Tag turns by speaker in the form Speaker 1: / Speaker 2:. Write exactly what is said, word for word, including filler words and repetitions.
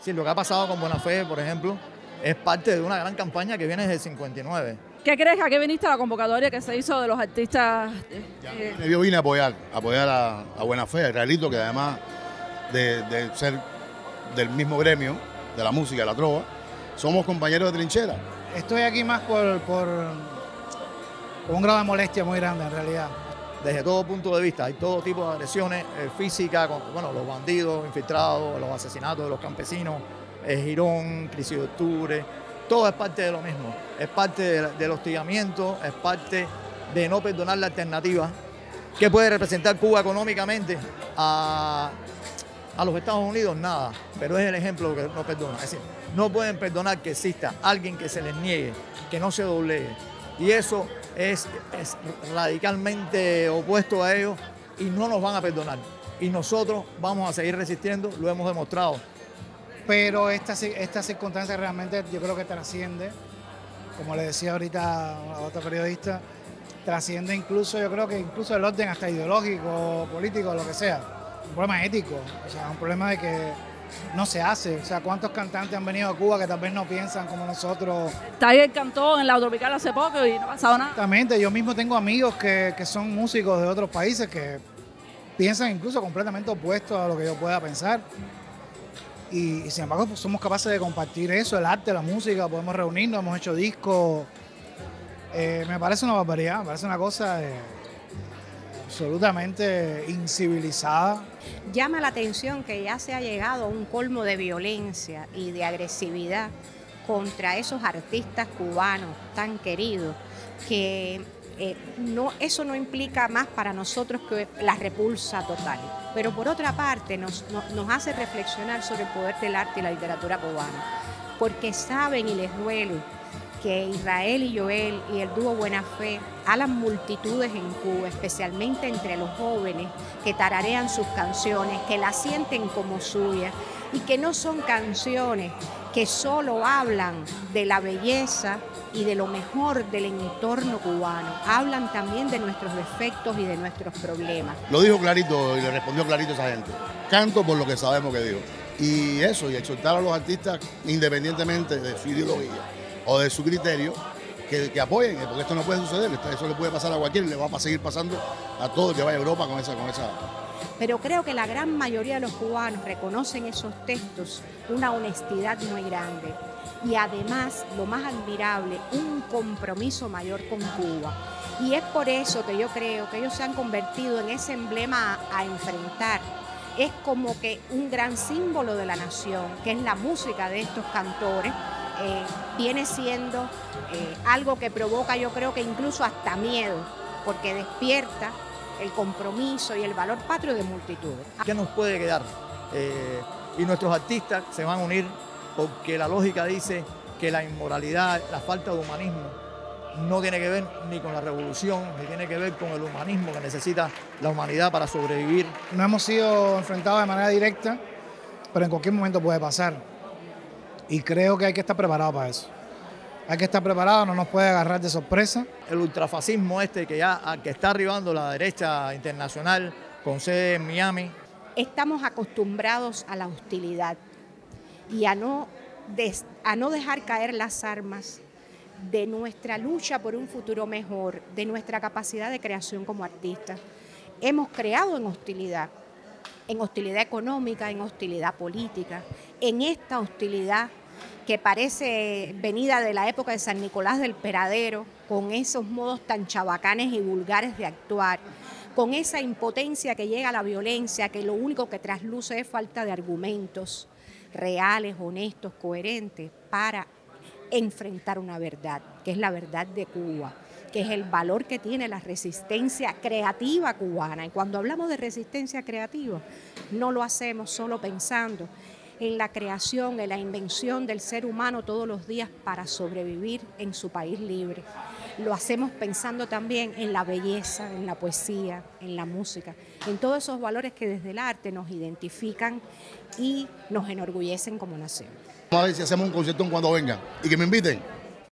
Speaker 1: Sí, lo que ha pasado con Buena Fe, por ejemplo, es parte de una gran campaña que viene desde el cincuenta y nueve.
Speaker 2: ¿Qué crees? ¿A qué viniste a la convocatoria que se hizo de los artistas?
Speaker 3: Eh, Yo vine a apoyar, a apoyar a, a Buena Fe, a Israelito, que además de, de ser del mismo gremio, de la música, de la trova, somos compañeros de trinchera.
Speaker 4: Estoy aquí más por, por, por un grado de molestia muy grande en realidad.
Speaker 1: Desde todo punto de vista, hay todo tipo de agresiones eh, físicas, con, bueno, los bandidos infiltrados, los asesinatos de los campesinos, el Girón, crisis de octubre, todo es parte de lo mismo, es parte de, del hostigamiento, es parte de no perdonar la alternativa que puede representar Cuba económicamente a, a los Estados Unidos, nada, pero es el ejemplo que no perdona. Es decir, no pueden perdonar que exista alguien que se les niegue, que no se doblegue, y eso es, es radicalmente opuesto a ellos y no nos van a perdonar. Y nosotros vamos a seguir resistiendo, lo hemos demostrado.
Speaker 4: Pero esta, esta circunstancia realmente yo creo que trasciende, como le decía ahorita a otra periodista, trasciende incluso, yo creo que incluso el orden hasta ideológico, político, lo que sea. Un problema ético, o sea, un problema de que no se hace. O sea, ¿cuántos cantantes han venido a Cuba que tal vez no piensan como nosotros?
Speaker 2: Tiger cantó en la Tropical hace poco y no ha pasado nada.
Speaker 4: Exactamente, yo mismo tengo amigos que, que son músicos de otros países que piensan incluso completamente opuestos a lo que yo pueda pensar. Y, y sin embargo pues, somos capaces de compartir eso, el arte, la música, podemos reunirnos, hemos hecho discos. Eh, me parece una barbaridad, me parece una cosa eh, absolutamente incivilizada.
Speaker 5: Llama la atención que ya se ha llegado a un colmo de violencia y de agresividad contra esos artistas cubanos tan queridos, que eh, no, eso no implica más para nosotros que la repulsa total. Pero por otra parte nos, no, nos hace reflexionar sobre el poder del arte y la literatura cubana, porque saben y les duele que Israel y Joel y el dúo Buena Fe alan multitudes en Cuba, especialmente entre los jóvenes que tararean sus canciones, que las sienten como suyas y que no son canciones que solo hablan de la belleza y de lo mejor del entorno cubano, hablan también de nuestros defectos y de nuestros problemas.
Speaker 3: Lo dijo clarito y le respondió clarito a esa gente. Canto por lo que sabemos que dijo. Y eso, y exhortar a los artistas, independientemente de su ideología o de su criterio, que, que apoyen, porque esto no puede suceder, eso le puede pasar a cualquiera y le va a seguir pasando a todo el que vaya a Europa con esa... Con esa
Speaker 5: Pero creo que la gran mayoría de los cubanos reconocen esos textos una honestidad muy grande y además, lo más admirable, un compromiso mayor con Cuba. Y es por eso que yo creo que ellos se han convertido en ese emblema a, a enfrentar. Es como que un gran símbolo de la nación, que es la música de estos cantores, eh, viene siendo eh, algo que provoca, yo creo que incluso hasta miedo, porque despierta el compromiso y el valor patrio de multitudes.
Speaker 1: ¿Qué nos puede quedar? Eh, y nuestros artistas se van a unir porque la lógica dice que la inmoralidad, la falta de humanismo, no tiene que ver ni con la revolución, ni tiene que ver con el humanismo que necesita la humanidad para sobrevivir.
Speaker 4: No hemos sido enfrentados de manera directa, pero en cualquier momento puede pasar. Y creo que hay que estar preparado para eso. Hay que estar preparado, no nos puede agarrar de sorpresa.
Speaker 1: El ultrafascismo este que ya que está arribando la derecha internacional con sede en Miami.
Speaker 5: Estamos acostumbrados a la hostilidad y a no, des, a no dejar caer las armas de nuestra lucha por un futuro mejor, de nuestra capacidad de creación como artistas. Hemos creado en hostilidad, en hostilidad económica, en hostilidad política, en esta hostilidad que parece venida de la época de San Nicolás del Peradero, con esos modos tan chabacanes y vulgares de actuar, con esa impotencia que llega a la violencia, que lo único que trasluce es falta de argumentos reales, honestos, coherentes, para enfrentar una verdad, que es la verdad de Cuba, que es el valor que tiene la resistencia creativa cubana. Y cuando hablamos de resistencia creativa, no lo hacemos solo pensando en la creación, en la invención del ser humano todos los días para sobrevivir en su país libre. Lo hacemos pensando también en la belleza, en la poesía, en la música, en todos esos valores que desde el arte nos identifican y nos enorgullecen como nación.
Speaker 3: Vamos a ver si hacemos un concierto cuando vengan y que me inviten.